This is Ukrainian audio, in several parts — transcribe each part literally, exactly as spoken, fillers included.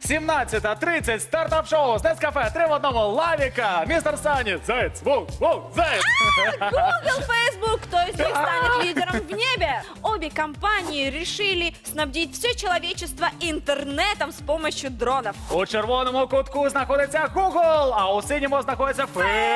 сімнадцята тридцать, стартап-шоу з Нескафе, три в одному, Лавіка, містер Сані, Заяц, воу, воу, Заяц. Google, Facebook, кто из них станет лидером в небе? Обе компании решили снабдить все человечество интернетом с помощью дронов. У червоному кутку знаходиться Google, а у синьому знаходиться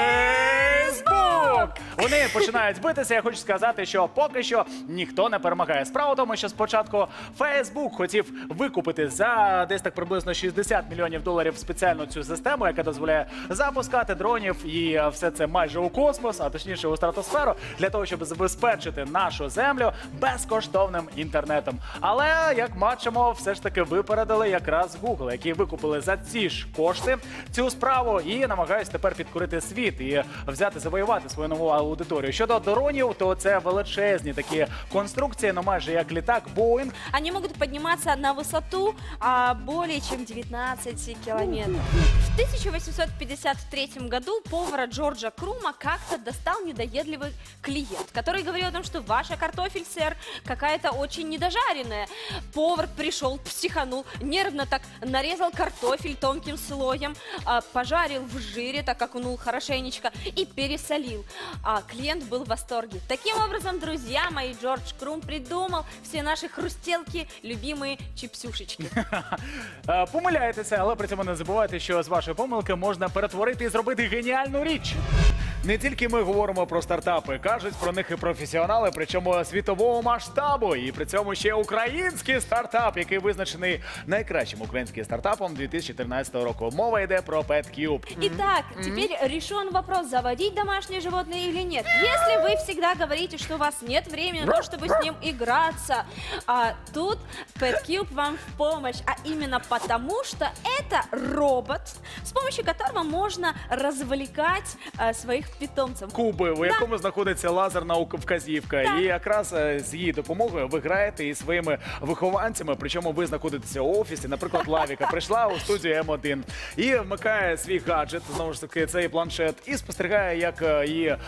Facebook. Вони починають битися. Я хочу сказати, що поки що ніхто не перемагає. Справа в тому, що спочатку Facebook хотів викупити за десь так приблизно шістдесят мільйонів доларів спеціально цю систему, яка дозволяє запускати дронів і все це майже у космос, а точніше у стратосферу, для того, щоб забезпечити нашу землю безкоштовним інтернетом. Але, як бачимо, все ж таки випередили якраз Google, які викупили за ці ж кошти цю справу і намагаються тепер підкорити світ і взяти, завоювати свою нову аудиторію. Щодо дронів, то це величезні такі конструкції, ну майже як літак Boeing. Они могут подниматься на высоту а, более чем девятнадцать километров. В тысяча восемьсот пятьдесят третьем году повара Джорджа Крума как-то достал недоедливый клиент, который говорил о том, что ваша картофель, сэр, какая-то очень недожаренная. Повар пришел, психанул, нервно так нарезал картофель тонким слоем, а, пожарил в жире, так окунул хорошенечко и пересолил. А клиент был в восторге. Таким образом, друзья мои, Джордж Крум придумал все наши хрустелки, любимые чипсюшечки. Е, Помиляєтеся, але при цьому не забувайте, що з вашої помилки можна перетворити і зробити геніальну річ. Не тільки ми говоримо про стартапи, кажуть про них і професіонали, причому світового масштабу, і при цьому ще український стартап, який визначений найкращим українським стартапом дві тисячі тринадцятого року. Мова йде про PetCube. Итак, теперь решен вопрос, заводить домашнее животное или нет. Если вы всегда говорите, что у вас нет времени на то, чтобы с ним играться, а тут PetCube вам в помощь, а именно потому, что это робот, с помощью которого можно развлекать а, своих питомців. Куби, у якому знаходиться лазерна вказівка. Так. І якраз е, з її допомогою ви граєте із своїми вихованцями, причому ви знаходитеся у офісі. Наприклад, Лавіка прийшла у студію М один і вмикає свій гаджет, знову ж таки, цей планшет, і спостерігає, як е, її е,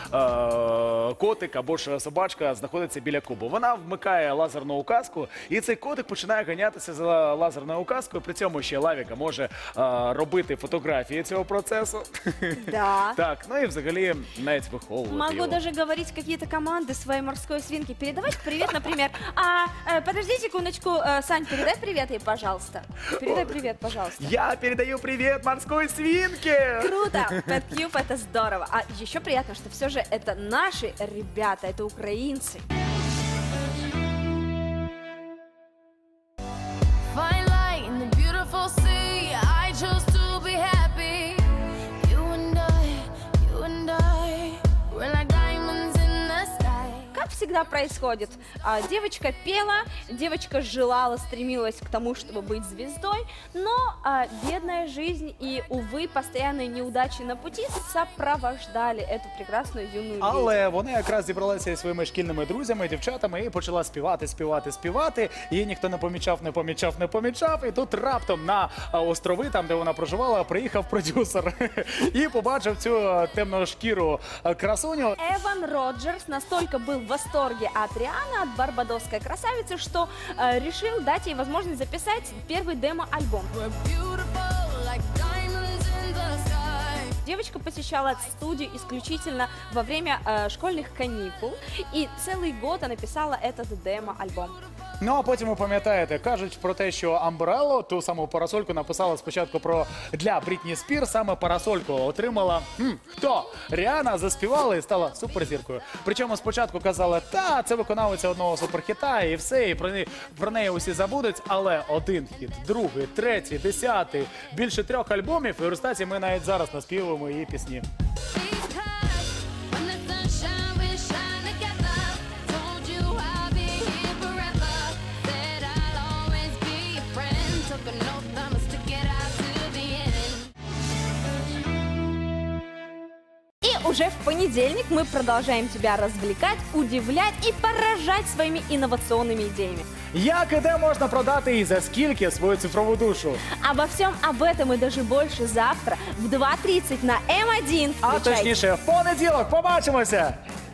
котик або ж собачка знаходиться біля кубу. Вона вмикає лазерну указку, і цей котик починає ганятися за лазерною указкою. При цьому ще Лавіка може е, робити фотографії цього процесу. Да. Так, ну і взагалі навіть виховувати Могу його. даже говорить какие-то команды своей морской свинки. Передавать привет, например. А, э, подожди секундочку, э, Сань, передай привет ей, пожалуйста. Передай привет, пожалуйста. Я передаю привет морской свинке! Круто! PetCube это здорово. А еще приятно, что все же это наши ребята, это украинцы. Fine light in the beautiful sea. I chose to be happy. You and I, you and I, we're like diamonds in the sky. Как всегда происходит, а, девочка пела, девочка желала, стремилась к тому, чтобы быть звездой, но а, бедная жизнь и, увы, постоянные неудачи на пути сопровождали эту прекрасную юную леди. Але вона якраз зібралася зі своїми шкільними друзями, дівчатами і почала співати, співати, співати. Її ніхто не помічав, не помічав, не помічав. І тут раптом на а, острови, там де вона проживала, приїхав продюсер і побачив цю а, темношкіру а, красуню. Эван Роджерс настолько был в восторге от Рианы, от барбадосской красавицы, что э, решил дать ей возможность записать первый демо-альбом. We're beautiful like diamonds in the sky. Девочка посещала студию исключительно во время э, школьных каникул, и целый год она писала этот демо-альбом. Ну а потім ви пам'ятаєте, кажуть про те, що Амбрелло, ту саму парасольку, написала спочатку про для Брітні Спірс, саме парасольку отримала хм, хто? Ріана, заспівала і стала суперзіркою. Причому спочатку казали, та, це виконавиця одного суперхіта і все, і про неї, про неї усі забудуть, але один хіт, другий, третій, десятий, більше трьох альбомів, і в результаті ми навіть зараз наспівуємо її пісні. Because when the sunshine will shine together, told you I'll be here forever. Said I'll always be your friend. Took an oath, I'ma stick it out to the end. И уже в понедельник мы продолжаем тебя развлекать, удивлять и поражать своими инновационными идеями. Як і де можна продати і за скільки свою цифрову душу? Обо всем об этом и даже больше завтра в два тридцать на М один. А Включайте. точніше, в понеділок побачимося!